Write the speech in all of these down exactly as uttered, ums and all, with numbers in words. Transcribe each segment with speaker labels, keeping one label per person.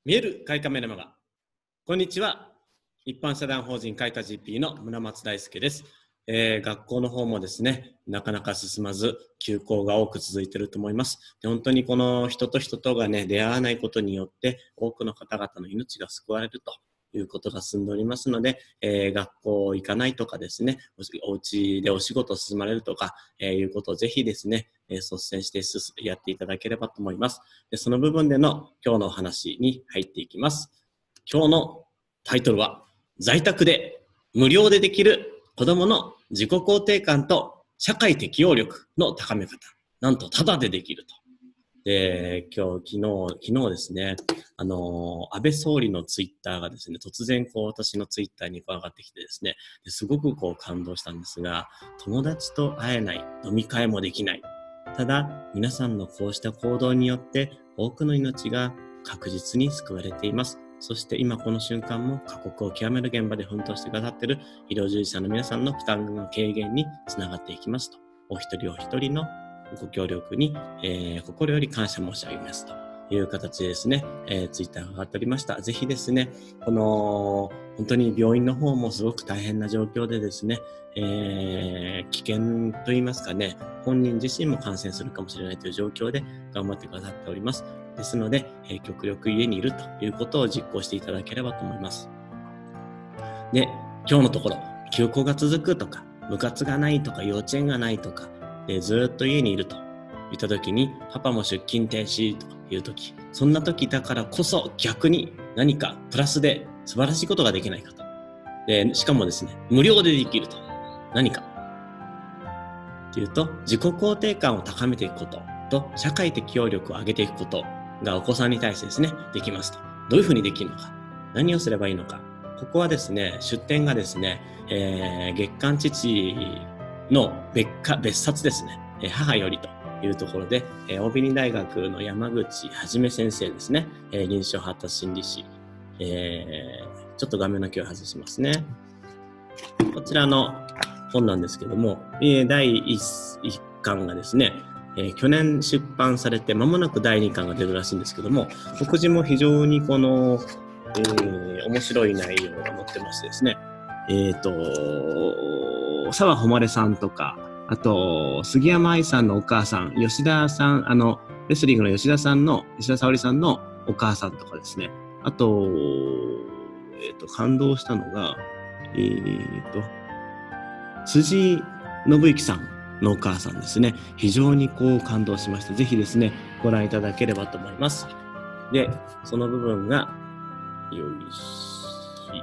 Speaker 1: 見える開花メルマガ。こんにちは。一般社団法人開花 ジーピー の村松大輔です。えー、学校の方もですね、なかなか進まず、休校が多く続いていると思います。で、本当にこの人と人とがね、出会わないことによって、多くの方々の命が救われるということが進んでおりますので、えー、学校行かないとかですね、お家でお仕事を進まれるとか、えー、いうことをぜひですね、えー、率先してやっていただければと思います。で、その部分での今日のお話に入っていきます。今日のタイトルは、在宅で無料でできる子供の自己肯定感と社会適応力の高め方。なんとタダでできると。で、今日、昨日、昨日ですね、あの、安倍総理のツイッターがですね、突然こう私のツイッターに上がってきてですね、すごくこう感動したんですが、友達と会えない、飲み会もできない。ただ、皆さんのこうした行動によって多くの命が確実に救われています。そして今この瞬間も過酷を極める現場で奮闘してくださっている医療従事者の皆さんの負担の軽減につながっていきますと。お一人お一人のご協力に、えー、心より感謝申し上げますという形でですね、えー、ツイッターが上がっておりました。ぜひですね、この本当に病院の方もすごく大変な状況でですね、えー、危険と言いますかね、本人自身も感染するかもしれないという状況で頑張ってくださっております。ですので、えー、極力家にいるということを実行していただければと思います。で、今日のところ、休校が続くとか、部活がないとか、幼稚園がないとか、でずっと家にいるといった時に、パパも出勤停止という時、そんな時だからこそ逆に何かプラスで素晴らしいことができないかと。で、しかもですね、無料でできると。何かっていうと、自己肯定感を高めていくことと、社会適応力を上げていくことがお子さんに対してですね、できますと。どういうふうにできるのか、何をすればいいのか。ここはですね、出典がですね、えー、月刊父の別か別冊ですね、えー、母よりというところで、えー、大美大学の山口はじめ先生ですね、えー、臨床発達心理士、えー、ちょっと画面の気を外しますね。こちらの本なんですけども、えー、だいいっかんがですね、えー、去年出版されて間もなくだいにかんが出るらしいんですけども、目次も非常にこの、えー、面白い内容が載ってましてですね、えっと、澤穂希さんとか、あと、杉山愛さんのお母さん、吉田さん、あの、レスリングの吉田さんの、吉田沙保里さんのお母さんとかですね、あと、えっと、感動したのが、えっと、辻信之さんのお母さんですね。非常にこう感動しました。ぜひですね、ご覧いただければと思います。で、その部分が、よいし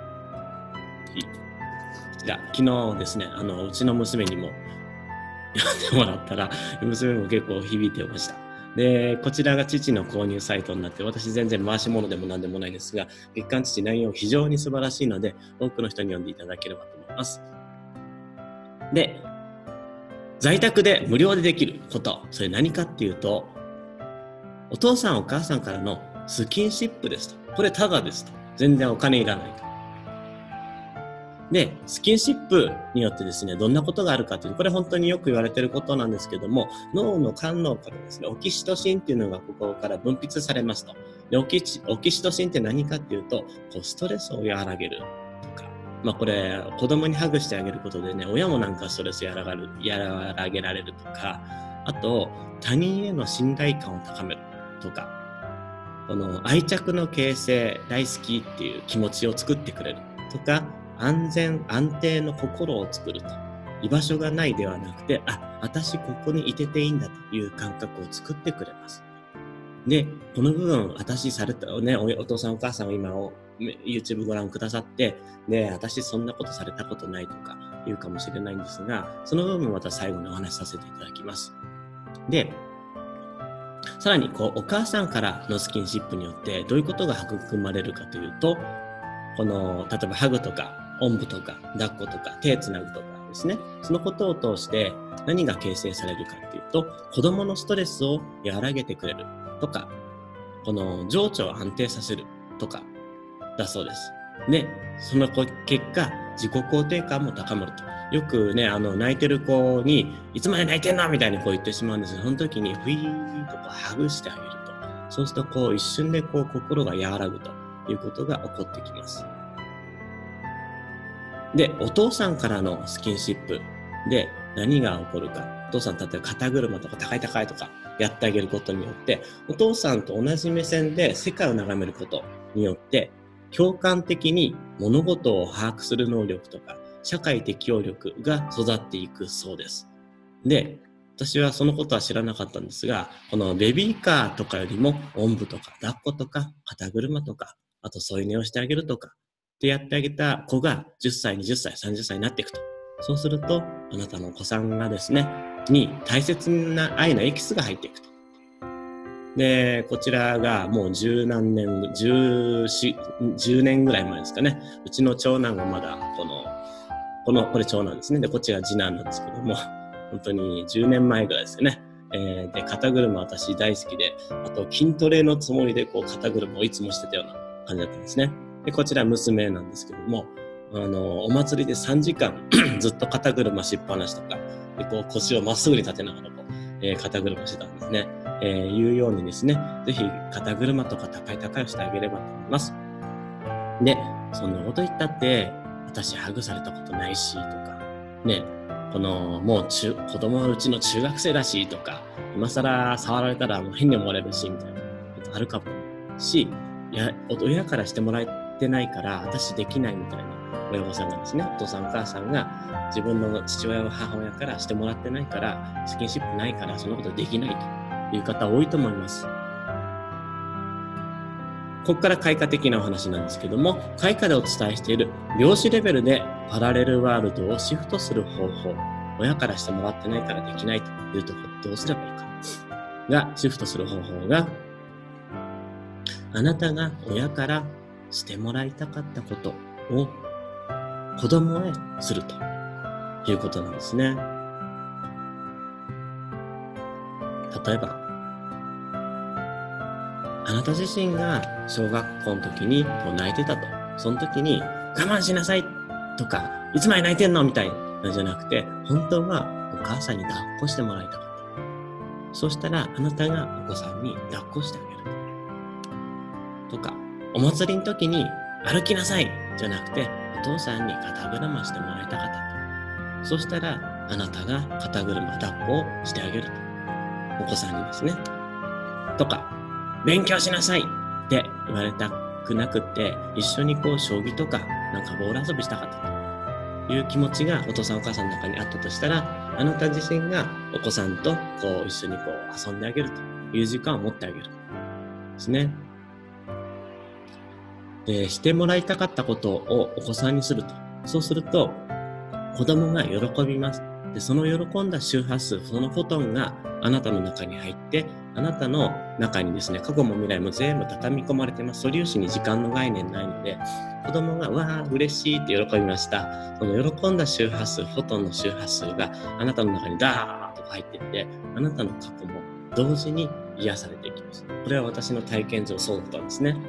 Speaker 1: じゃ昨日ですね、あの、うちの娘にも読んでもらったら、娘も結構響いてました。で、こちらが父の購入サイトになって、私全然回し物でも何でもないですが、月刊父内容非常に素晴らしいので、多くの人に読んでいただければと思います。で、在宅で無料でできること、それ何かっていうと、お父さんお母さんからのスキンシップですと。これタダですと。全然お金いらないと。で、スキンシップによってですね、どんなことがあるかというと、これ本当によく言われていることなんですけども、脳の間脳からですね、オキシトシンっていうのがここから分泌されますと。で、オキオキシトシンって何かっていうと、こうストレスを和らげるとか、まあこれ、子供にハグしてあげることでね、親もなんかストレス和らがる、和らげられるとか、あと、他人への信頼感を高めるとか、この愛着の形成、大好きっていう気持ちを作ってくれるとか、安全安定の心を作ると。居場所がないではなくて、あ、私ここにいてていいんだという感覚を作ってくれます。で、この部分、私された、ね、お, お父さんお母さんを今を YouTube ご覧くださって、で、私そんなことされたことないとか言うかもしれないんですが、その部分また最後にお話しさせていただきます。で、さらにこう、お母さんからのスキンシップによってどういうことが育まれるかというと、この、例えばハグとか、おんぶとか、抱っことか、手つなぐとかですね。そのことを通して何が形成されるかっていうと、子供のストレスを和らげてくれるとか、この情緒を安定させるとか、だそうです。で、その結果、自己肯定感も高まると。よくね、あの、泣いてる子に、いつまで泣いてんのみたいにこう言ってしまうんですが、その時に、ふいーっとこうハグしてあげると。 そうするとこう一瞬でこう心が和らぐということが起こってきます。で、お父さんからのスキンシップで何が起こるか。お父さん、例えば肩車とか高い高いとかやってあげることによって、お父さんと同じ目線で世界を眺めることによって、共感的に物事を把握する能力とか、社会適応力が育っていくそうです。で、私はそのことは知らなかったんですが、このベビーカーとかよりも、おんぶとか抱っことか肩車とか、あと添い寝をしてあげるとか、ってやってあげた子がじゅっさい、にじゅっさい、さんじゅっさいになっていくと。そうすると、あなたのお子さんがですね、に大切な愛のエキスが入っていくと。で、こちらがもう十何年、十四、十年ぐらい前ですかね。うちの長男がまだこの、この、これ長男ですね。で、こっちが次男なんですけども、本当にじゅうねんまえぐらいですよね。えー、で、肩車私大好きで、あと筋トレのつもりでこう肩車をいつもしてたような感じだったんですね。で、こちら娘なんですけども、あの、お祭りでさんじかんずっと肩車しっぱなしとか、で、こう腰をまっすぐに立てながらこう、えー、肩車してたんですね。えー、いうようにですね、ぜひ肩車とか高い高いをしてあげればと思います。で、そんなこと言ったって、私ハグされたことないし、とか、ね、この、もう中、子供はうちの中学生だし、とか、今更触られたらもう変に思われるし、みたいなことあるかもし、いや、親からしてもらってないから、私できないみたいな親御さんがですね、お父さんお母さんが自分の父親や母親からしてもらってないから、スキンシップないから、そのことできないという方多いと思います。ここから開花的なお話なんですけども、開花でお伝えしている量子レベルでパラレルワールドをシフトする方法、親からしてもらってないからできないというところどうすればいいかがシフトする方法が、あなたが親からしてもらいたかったことを子供へするということなんですね。例えば、あなた自身が小学校の時にこう泣いてたと。その時に我慢しなさいとか、いつまで泣いてんのみたいなじゃなくて、本当はお母さんに抱っこしてもらいたかった。そしたらあなたがお子さんに抱っこしてあげるとか、お祭りの時に歩きなさいじゃなくて、お父さんに肩車してもらいたかったと。そしたらあなたが肩車抱っこをしてあげると。お子さんにですね。とか、勉強しなさいって言われたくなくって、一緒にこう将棋とかなんかボール遊びしたかったという気持ちがお父さんお母さんの中にあったとしたら、あなた自身がお子さんとこう一緒にこう遊んであげるという時間を持ってあげるですね。で、してもらいたかったことをお子さんにすると。そうすると子供が喜びます。で、その喜んだ周波数、そのフォトンがあなたの中に入って、あなたの中にですね、過去も未来も全部畳み込まれています。素粒子に時間の概念ないので、子供が、わー、嬉しいって喜びました。その喜んだ周波数、フォトンの周波数があなたの中にダーッと入っていって、あなたの過去も同時に癒されていきます。これは私の体験上そうだったんですね。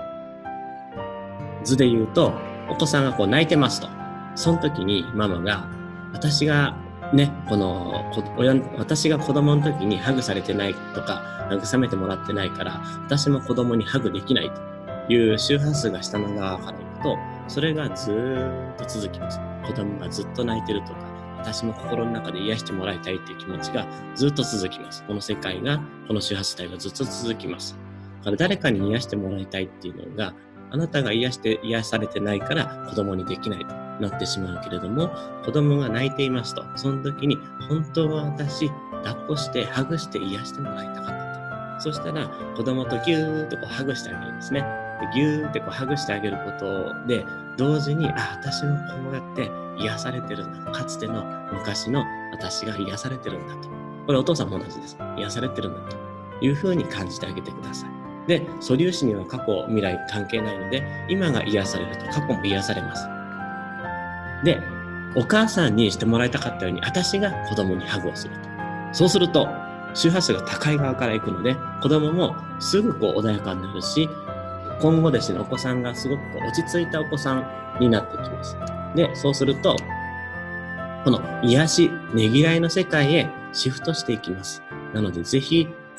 Speaker 1: 図で言うと、お子さんがこう泣いてますと。その時にママが、私がね、この親、私が子供の時にハグされてないとか、慰めてもらってないから、私も子供にハグできないという周波数が下の側からいくと、それがずーっと続きます。子供がずっと泣いてるとか、私も心の中で癒してもらいたいっていう気持ちがずっと続きます。この世界が、この周波数帯がずっと続きます。だから誰かに癒してもらいたいっていうのが、あなたが癒して癒されてないから子供にできないとなってしまうけれども、子供が泣いていますと、その時に本当は私抱っこしてハグして癒してもらいたかったと。そしたら子供とギューッとこうハグしてあげるんですね。でギューってこうハグしてあげることで、同時に、あ、私もこうやって癒されてるんだ。かつての昔の私が癒されてるんだと。これお父さんも同じです。癒されてるんだというふうに感じてあげてください。で、素粒子には過去、未来関係ないので、今が癒されると過去も癒されます。で、お母さんにしてもらいたかったように、私が子供にハグをすると。そうすると、周波数が高い側から行くので、子供もすぐこう穏やかになるし、今後ですね、お子さんがすごくこう落ち着いたお子さんになってきます。で、そうすると、この癒し、ねぎらいの世界へシフトしていきます。なので、ぜひ、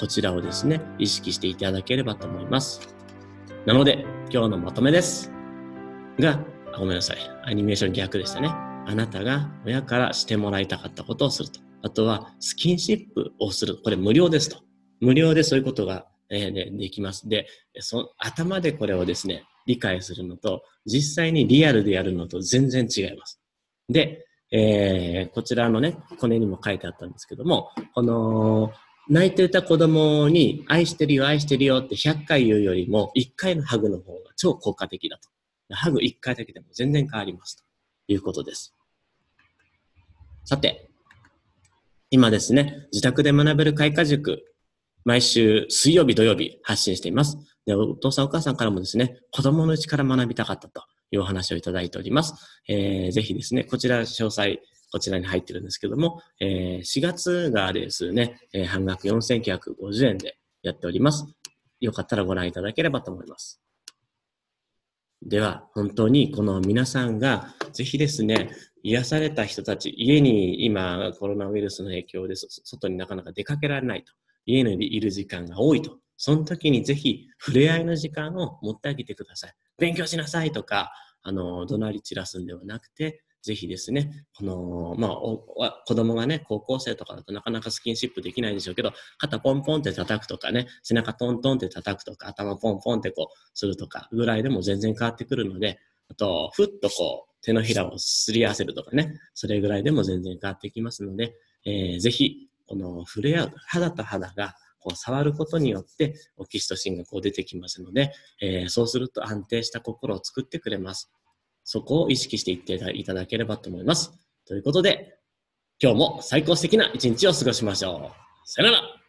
Speaker 1: こちらをですね、意識していただければと思います。なので、今日のまとめです。が、あごめんなさい。アニメーション逆でしたね。あなたが親からしてもらいたかったことをすると。あとは、スキンシップをする。これ無料ですと。無料でそういうことが、えーね、できます。で、そ頭でこれをですね、理解するのと、実際にリアルでやるのと全然違います。で、えー、こちらのね、これにも書いてあったんですけども、この、泣いていた子供に愛してるよ、愛してるよってひゃっかい言うよりも、いっかいのハグの方が超効果的だと。ハグいっかいだけでも全然変わりますということです。さて、今ですね、自宅で学べる開花塾、毎週水曜日、土曜日発信しています。で、お父さんお母さんからもですね、子供のうちから学びたかったというお話をいただいております。えー、ぜひですね、こちら詳細、こちらに入ってるんですけども、えー、しがつがですね、えー、半額よんせんきゅうひゃくごじゅうえんでやっております。よかったらご覧いただければと思います。では、本当にこの皆さんがぜひですね、癒された人たち、家に今コロナウイルスの影響で外になかなか出かけられないと、家にいる時間が多いと、その時にぜひ触れ合いの時間を持ってあげてください。勉強しなさいとか、あの、怒鳴り散らすんではなくて、ぜひですね、この、まあ、お子供がね、高校生とかだとなかなかスキンシップできないでしょうけど、肩ポンポンって叩くとかね、背中トントンって叩くとか、頭ポンポンってこうするとかぐらいでも全然変わってくるので、あと、ふっとこう、手のひらをすり合わせるとかね、それぐらいでも全然変わってきますので、えー、ぜひ、この触れ合う、肌と肌がこう触ることによって、オキシトシンがこう出てきますので、えー、そうすると安定した心を作ってくれます。そこを意識していっていただければと思います。ということで、今日も最高素敵な一日を過ごしましょう。さよなら。